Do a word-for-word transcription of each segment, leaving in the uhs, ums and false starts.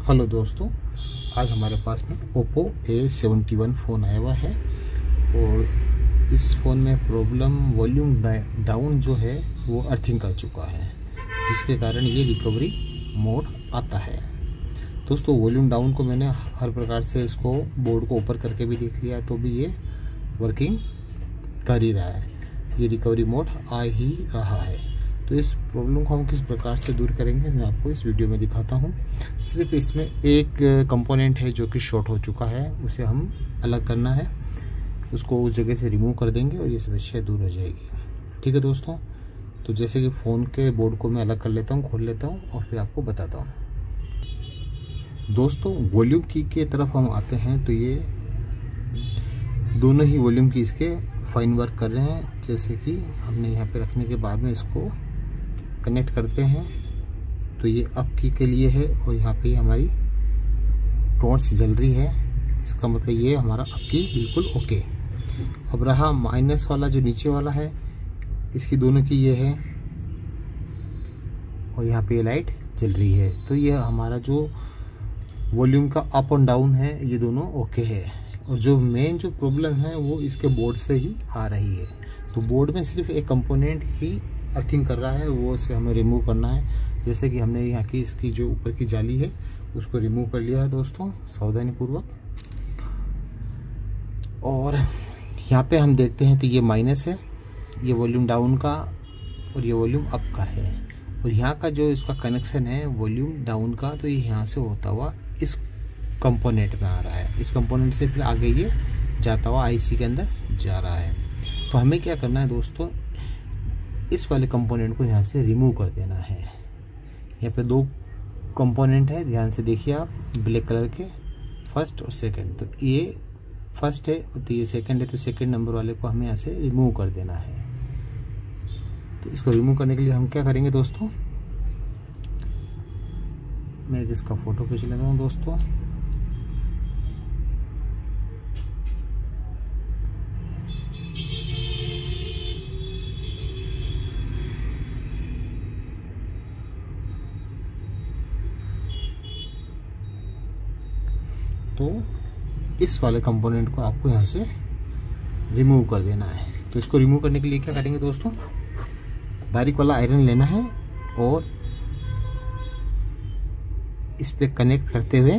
Hello दोस्तों, आज हमारे पास में Oppo A seventy one phone आया हुआ है और इस फ़ोन में प्रॉब्लम वॉल्यूम डाउन जो है वो अर्थिंग कर चुका है, जिसके कारण ये रिकवरी मोड आता है। दोस्तों वॉल्यूम डाउन को मैंने हर प्रकार से इसको बोर्ड को ऊपर करके भी देख लिया तो भी ये वर्किंग कर ही रहा है, ये रिकवरी मोड आ ही रहा है। तो इस प्रॉब्लम को हम किस प्रकार से दूर करेंगे मैं आपको इस वीडियो में दिखाता हूँ। सिर्फ इसमें एक कंपोनेंट है जो कि शॉर्ट हो चुका है, उसे हम अलग करना है, उसको उस जगह से रिमूव कर देंगे और ये समस्या दूर हो जाएगी। ठीक है दोस्तों, तो जैसे कि फ़ोन के बोर्ड को मैं अलग कर लेता हूँ, खोल लेता हूँ और फिर आपको बताता हूँ। दोस्तों वॉल्यूम की के तरफ हम आते हैं तो ये दोनों ही वॉल्यूम की इसके फाइन वर्क कर रहे हैं। जैसे कि हमने यहाँ पे रखने के बाद में इसको कनेक्ट करते हैं तो ये अप की के लिए है और यहाँ पे हमारी टॉर्च जल रही है, इसका मतलब ये हमारा अप की बिल्कुल ओके। अब रहा माइनस वाला जो नीचे वाला है, इसकी दोनों की ये है और यहाँ पे लाइट जल रही है, तो ये हमारा जो वॉल्यूम का अप और डाउन है ये दोनों ओके है। और जो मेन जो प्रॉब्लम है वो इसके बोर्ड से ही आ रही है। तो बोर्ड में सिर्फ एक कंपोनेंट ही अर्थिंग कर रहा है, वो से हमें रिमूव करना है। जैसे कि हमने यहाँ की इसकी जो ऊपर की जाली है उसको रिमूव कर लिया है दोस्तों सावधानी पूर्वक। और यहाँ पे हम देखते हैं तो ये माइनस है, ये वॉल्यूम डाउन का और ये वॉल्यूम अप का है। और यहाँ का जो इसका कनेक्शन है वॉल्यूम डाउन का, तो ये यहाँ से होता हुआ इस कंपोनेंट में आ रहा है, इस कंपोनेंट से फिर आगे ये जाता हुआ आईसी के अंदर जा रहा है। तो हमें क्या करना है दोस्तों, इस वाले कंपोनेंट को यहाँ से रिमूव कर देना है। यहाँ पे दो कंपोनेंट है, ध्यान से देखिए आप, ब्लैक कलर के, फर्स्ट और सेकंड। तो ये फर्स्ट है तो ये सेकंड है, तो सेकंड नंबर वाले को हमें यहाँ से रिमूव कर देना है। तो इसको रिमूव करने के लिए हम क्या करेंगे दोस्तों, मैं इसका फोटो खींच लेता हूँ दोस्तों। तो इस वाले कंपोनेंट को आपको यहाँ से रिमूव कर देना है। तो इसको रिमूव करने के लिए क्या करेंगे दोस्तों, बारीक वाला आयरन लेना है और इस पे कनेक्ट करते हुए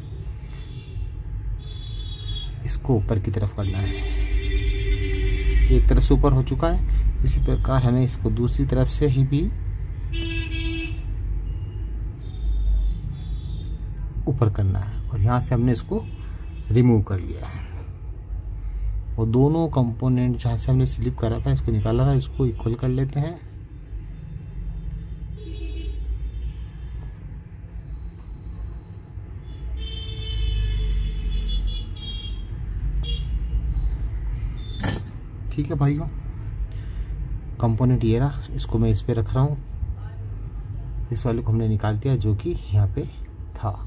इसको ऊपर की तरफ करना है। एक तरफ से ऊपर हो चुका है, इसी प्रकार हमें इसको दूसरी तरफ से ही भी ऊपर करना है और यहाँ से हमने इसको रिमूव कर लिया है। और दोनों कंपोनेंट जहाँ से हमने स्लिप करा था इसको निकाला था, इसको इक्वल कर लेते हैं। ठीक है भाइयों, कंपोनेंट ये रहा, इसको मैं इस पे रख रहा हूँ, इस वाले को हमने निकाल दिया जो कि यहाँ पे था।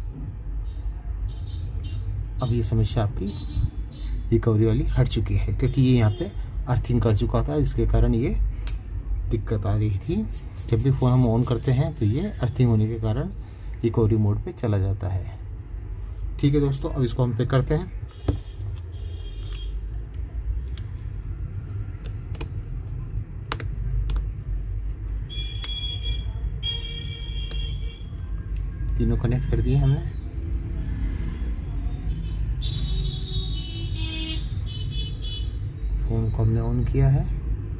अब ये समस्या आपकी रिकवरी वाली हट चुकी है, क्योंकि ये यहाँ पे अर्थिंग कर चुका था, इसके कारण ये दिक्कत आ रही थी। जब भी फ़ोन हम ऑन करते हैं तो ये अर्थिंग होने के कारण रिकवरी मोड पे चला जाता है। ठीक है दोस्तों, अब इसको हम पे करते हैं। तीनों कनेक्ट कर दिए हमने। फोन को हमने ऑन किया है,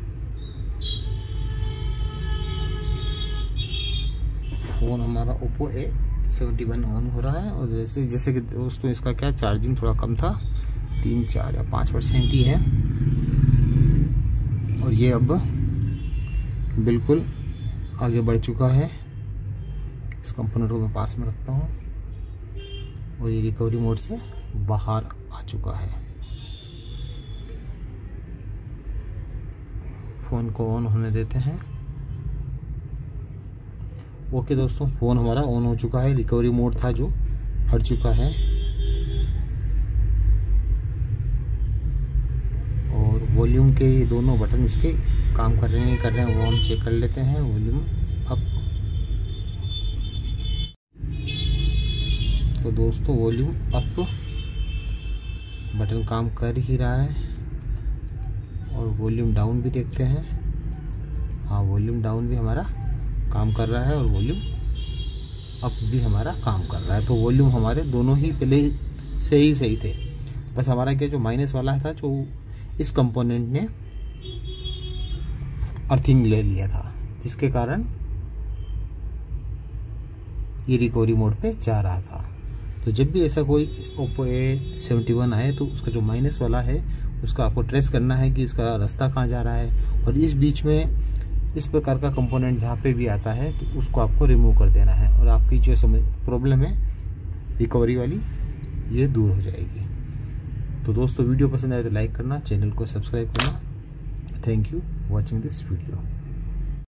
फोन हमारा Oppo A seventy one on हो रहा है। और जैसे जैसे कि दोस्तों इसका क्या चार्जिंग थोड़ा कम था, तीन चार या पाँच परसेंट ही है, और ये अब बिल्कुल आगे बढ़ चुका है। इस कंपोनेंट को मैं पास में रखता हूँ और ये रिकवरी मोड से बाहर आ चुका है। फ़ोन को ऑन होने देते हैं। ओके दोस्तों, फ़ोन हमारा ऑन हो चुका है, रिकवरी मोड था जो हट चुका है। और वॉल्यूम के ये दोनों बटन इसके काम कर रहे हैं कर रहे हैं वो हम चेक कर लेते हैं। वॉल्यूम अप तो दोस्तों वॉल्यूम अप बटन काम कर ही रहा है, और वॉल्यूम डाउन भी देखते हैं। हाँ, वॉल्यूम डाउन भी हमारा काम कर रहा है और वॉल्यूम अप भी हमारा काम कर रहा है। तो वॉल्यूम हमारे दोनों ही पहले से ही सही थे, बस हमारा क्या जो माइनस वाला था, जो इस कंपोनेंट ने अर्थिंग ले लिया था, जिसके कारण ये रिकवरी मोड पे जा रहा था। तो जब भी ऐसा कोई ओप्पो ए सेवेंटी वन आए तो उसका जो माइनस वाला है उसका आपको ट्रेस करना है कि इसका रास्ता कहाँ जा रहा है, और इस बीच में इस प्रकार का कंपोनेंट जहाँ पे भी आता है तो उसको आपको रिमूव कर देना है, और आपकी जो समझ प्रॉब्लम है रिकवरी वाली ये दूर हो जाएगी। तो दोस्तों वीडियो पसंद आए तो लाइक करना, चैनल को सब्सक्राइब करना। Thank you watching this video.